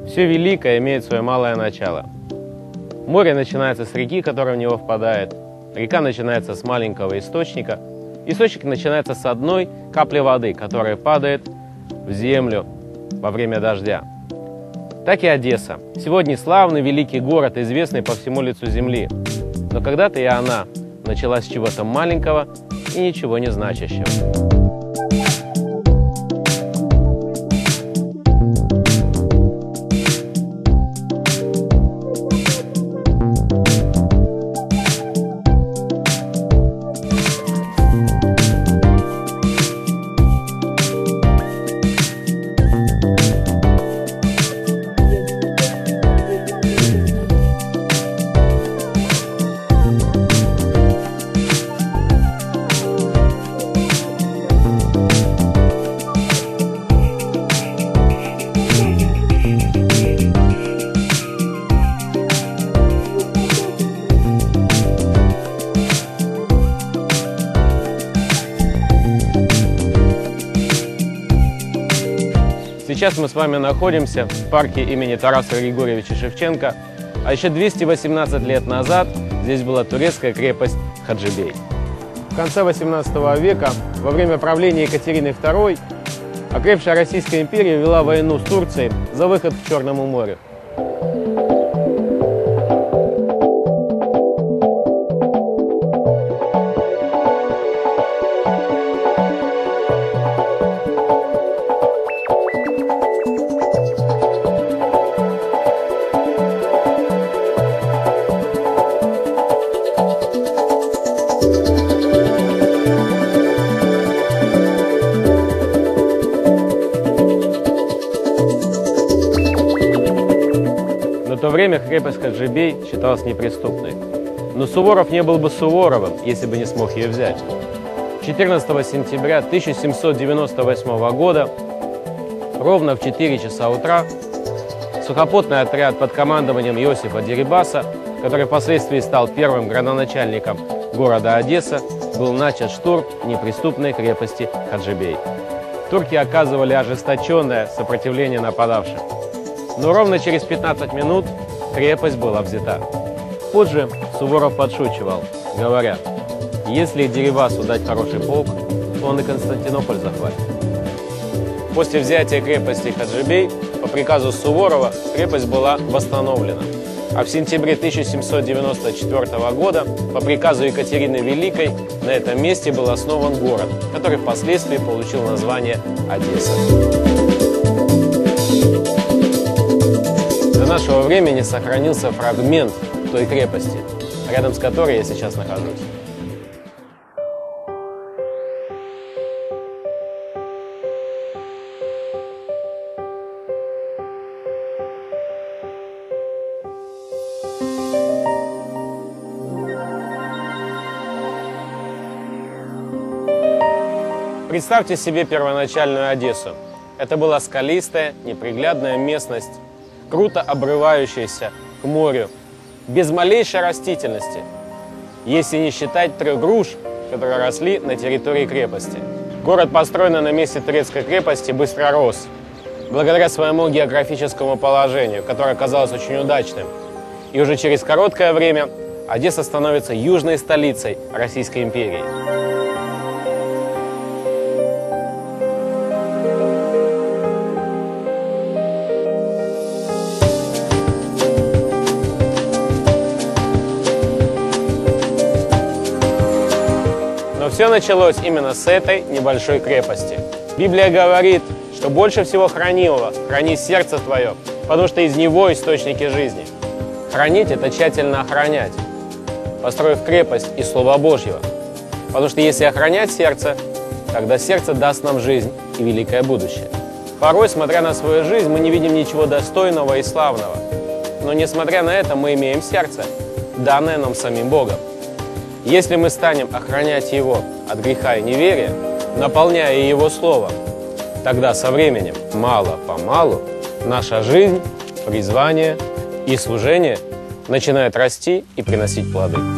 Все великое имеет свое малое начало. Море начинается с реки, которая в него впадает. Река начинается с маленького источника. Источник начинается с одной капли воды, которая падает в землю во время дождя. Так и Одесса. Сегодня славный великий город, известный по всему лицу земли. Но когда-то и она началась с чего-то маленького и ничего не значащего. Сейчас мы с вами находимся в парке имени Тараса Григорьевича Шевченко, а еще 218 лет назад здесь была турецкая крепость Хаджибей. В конце 18 века, во время правления Екатерины II, окрепшая Российская империя вела войну с Турцией за выход к Черному морю. В то время крепость Хаджибей считалась неприступной. Но Суворов не был бы Суворовым, если бы не смог ее взять. 14 сентября 1798 года, ровно в 4 часа утра, сухопутный отряд под командованием Иосифа Дерибаса, который впоследствии стал первым градоначальником города Одесса, был начат штурм неприступной крепости Хаджибей. Турки оказывали ожесточенное сопротивление нападавшим. Но ровно через 15 минут крепость была взята. Позже Суворов подшучивал, говоря: если Дерибасу дать хороший полк, то он и Константинополь захватит. После взятия крепости Хаджибей по приказу Суворова крепость была восстановлена. А в сентябре 1794 года по приказу Екатерины Великой на этом месте был основан город, который впоследствии получил название Одесса. До нашего времени сохранился фрагмент той крепости, рядом с которой я сейчас нахожусь. Представьте себе первоначальную Одессу. Это была скалистая, неприглядная местность, круто обрывающаяся к морю, без малейшей растительности, если не считать 3 груш, которые росли на территории крепости. Город, построенный на месте турецкой крепости, быстро рос, благодаря своему географическому положению, которое оказалось очень удачным. И уже через короткое время Одесса становится южной столицей Российской империи. Все началось именно с этой небольшой крепости. Библия говорит, что больше всего хранимого храни сердце твое, потому что из него источники жизни. Хранить – это тщательно охранять, построив крепость из Слова Божьего. Потому что если охранять сердце, тогда сердце даст нам жизнь и великое будущее. Порой, смотря на свою жизнь, мы не видим ничего достойного и славного. Но несмотря на это, мы имеем сердце, данное нам самим Богом. Если мы станем охранять его от греха и неверия, наполняя его словом, тогда со временем, мало-помалу, наша жизнь, призвание и служение начинают расти и приносить плоды.